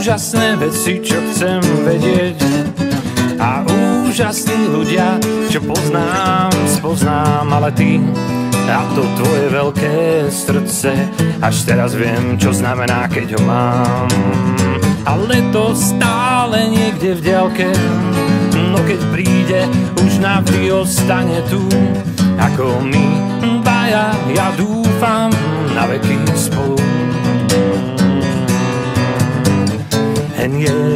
úžasné veci, čo chcem vedieť, a úžasní ľudia, čo spoznám, ale ty a to tvoje veľké srdce, až teraz viem, čo znamená, keď ho mám. Ale to stále niekde v diaľke, no keď príde, už navždy ostane tu. Ako my dvaja, ja dúfam, na veky spolu. And yeah,